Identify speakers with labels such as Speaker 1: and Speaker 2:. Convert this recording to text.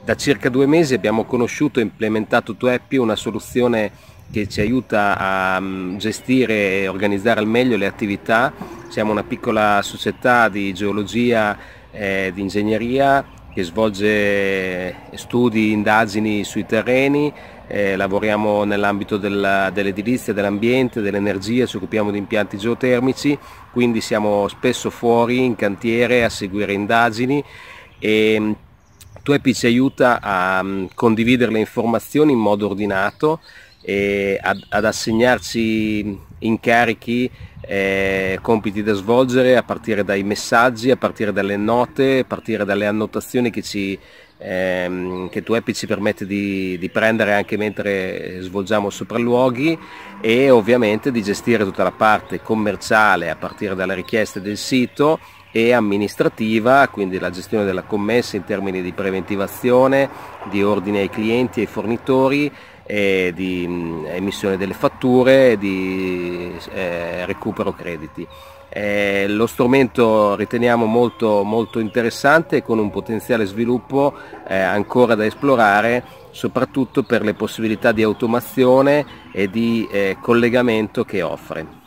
Speaker 1: Da circa 2 mesi abbiamo conosciuto e implementato Tueppi, una soluzione che ci aiuta a gestire e organizzare al meglio le attività. Siamo una piccola società di geologia e di ingegneria che svolge studi, indagini sui terreni, lavoriamo nell'ambito dell'edilizia, dell'ambiente, dell'energia, ci occupiamo di impianti geotermici, quindi siamo spesso fuori in cantiere a seguire indagini e Tueppi ci aiuta a condividere le informazioni in modo ordinato e ad assegnarci incarichi, compiti da svolgere a partire dai messaggi, a partire dalle note, a partire dalle annotazioni che Tueppi ci permette di prendere anche mentre svolgiamo sopralluoghi, e ovviamente di gestire tutta la parte commerciale a partire dalle richieste del sito e amministrativa, quindi la gestione della commessa in termini di preventivazione, di ordine ai clienti e ai fornitori, e di emissione delle fatture e di recupero crediti. Lo strumento riteniamo molto interessante, con un potenziale sviluppo ancora da esplorare, soprattutto per le possibilità di automazione e di collegamento che offre.